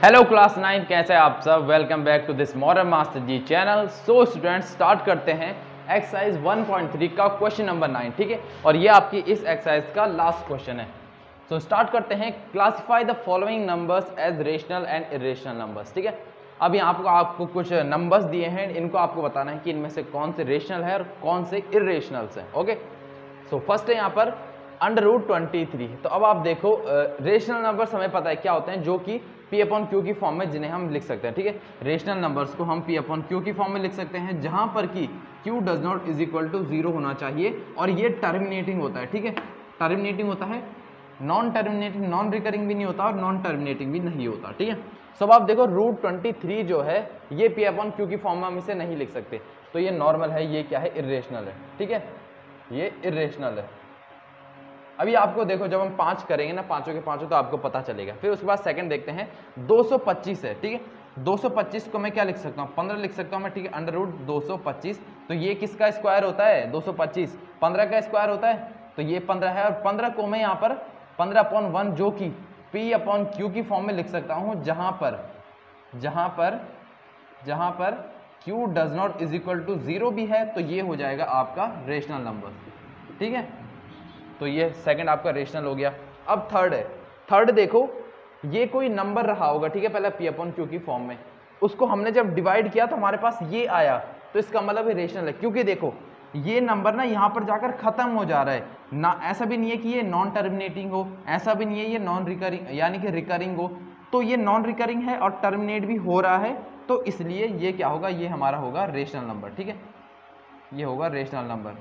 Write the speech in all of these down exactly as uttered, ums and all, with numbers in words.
Hello class nine, कैसे हैं आप सब। Welcome back to this modern master ji channel. So students, start करते हैं एक्सरसाइज वन पॉइंट थ्री का क्वेश्चन नंबर नाइन। ठीक है, और ये आपकी इस एक्सरसाइज का लास्ट क्वेश्चन है। सो so, स्टार्ट करते हैं। Classify the following numbers as rational and irrational numbers. ठीक है, अब यहाँ आपको आपको कुछ नंबर्स दिए हैं, इनको आपको बताना है कि इनमें से कौन से रेशनल है और कौन से इरेशनल्स हैं। ओके, सो फर्स्ट है यहाँ पर अंडर रूट ट्वेंटी थ्री। तो अब आप देखो, रेशनल नंबर्स हमें पता है क्या होते हैं, जो कि पी अपॉन क्यू की फॉर्म में जिन्हें हम लिख सकते हैं। ठीक है, रेशनल नंबर्स को हम पी अपॉन क्यू की फॉर्म में लिख सकते हैं, जहां पर कि Q does not is equal to zero होना चाहिए और ये टर्मिनेटिंग होता है। ठीक है, टर्मिनेटिंग होता है, नॉन टर्मिनेटिंग, नॉन रिकरिंग भी नहीं होता और नॉन टर्मिनेटिंग भी नहीं होता। ठीक है, सो अब आप देखो रूट ट्वेंटी थ्री जो है ये पी अपॉन क्यू की फॉर्म में हम इसे नहीं लिख सकते, तो ये नॉर्मल है, ये क्या है, इरेशनल है। ठीक है, ये इरेशनल है। अभी आपको देखो, जब हम पांच करेंगे ना, पांचों के पांचों, तो आपको पता चलेगा। फिर उसके बाद सेकंड देखते हैं, दो सौ पच्चीस है। ठीक है, दो सौ पच्चीस को मैं क्या लिख सकता हूँ, पंद्रह लिख सकता हूँ मैं। ठीक है, अंडर रूट दो सौ पच्चीस, तो ये किसका स्क्वायर होता है, दो सौ पच्चीस पंद्रह का स्क्वायर होता है, तो ये पंद्रह है। और पंद्रह को मैं यहाँ पर पंद्रह अपॉन वन, जो कि पी अपॉन क्यू की फॉर्म में लिख सकता हूँ, जहां पर जहां पर जहां पर Q does not is equal to zero भी है, तो ये हो जाएगा आपका रेशनल नंबर। ठीक है, तो ये सेकंड आपका रेशनल हो गया। अब थर्ड है। थर्ड देखो, ये कोई नंबर रहा होगा, ठीक है, पहले पी अपॉन क्यू की फॉर्म में, उसको हमने जब डिवाइड किया तो हमारे पास ये आया, तो इसका मतलब है रेशनल है। क्योंकि देखो ये नंबर ना यहाँ पर जाकर खत्म हो जा रहा है ना, ऐसा भी नहीं है कि ये नॉन टर्मिनेटिंग हो, ऐसा भी नहीं है ये नॉन रिकरिंग यानी कि रिकरिंग हो, तो ये नॉन रिकरिंग है और टर्मिनेट भी हो रहा है, तो इसलिए ये क्या होगा, ये हमारा होगा रेशनल नंबर। ठीक है, ये होगा rational number.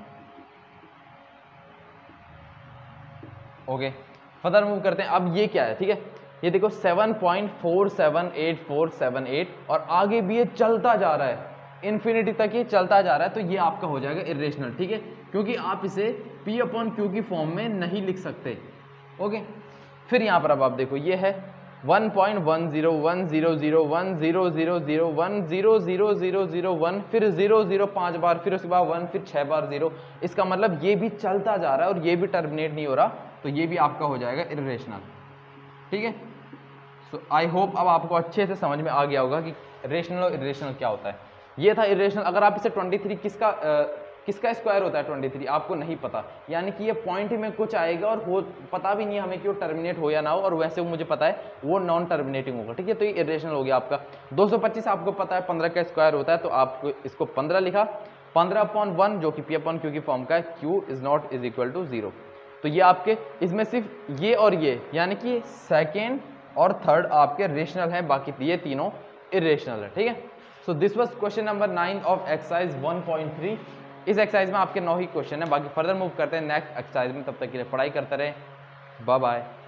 Okay, further move करते हैं। अब ये क्या है, ठीक है, ये देखो seven point four seven eight four seven eight, और आगे भी ये चलता जा रहा है, इन्फिनिटी तक ये चलता जा रहा है, तो ये आपका हो जाएगा इरेशनल। ठीक है, क्योंकि आप इसे पी अपॉन क्यू की फॉर्म में नहीं लिख सकते। ओके, फिर यहाँ पर अब आप देखो, ये है one point one zero one zero zero one zero zero zero one zero zero zero zero one, फिर जीरो जीरो पाँच बार, फिर उसके बाद वन, फिर छः बार जीरो। इसका मतलब ये भी चलता जा रहा है और ये भी टर्मिनेट नहीं हो रहा, तो ये भी आपका हो जाएगा इरेशनल। ठीक है, सो आई होप अब आपको अच्छे से समझ में आ गया होगा कि रेशनल और इरेशनल क्या होता है। ये था इरेशनल। अगर आप इसे तेईस किसका आ, किसका स्क्वायर होता है तेईस, आपको नहीं पता, यानी कि ये पॉइंट में कुछ आएगा और हो पता भी नहीं है हमें कि वो टर्मिनेट हो या ना हो, और वैसे मुझे पता है वो नॉन टर्मिनेटिंग होगा। ठीक है, तो ये इरेशनल हो गया आपका। दो सौ पच्चीस आपको पता है पंद्रह का स्क्वायर होता है, तो आपको इसको पंद्रह लिखा, पंद्रह अपॉन वन जो कि पी अपॉन क्यू की फॉर्म का है, q is not is equal to zero. तो ये आपके इसमें सिर्फ ये और ये, यानी कि सेकेंड और थर्ड आपके रेशनल है, बाकी ये तीनों इरेशनल है। ठीक है, so this was question number nine of exercise one point three. इस एक्सरसाइज में आपके नौ ही क्वेश्चन है, बाकी फर्दर मूव करते हैं नेक्स्ट एक्सरसाइज में। तब तक के लिए पढ़ाई करते रहे, बाय बाय।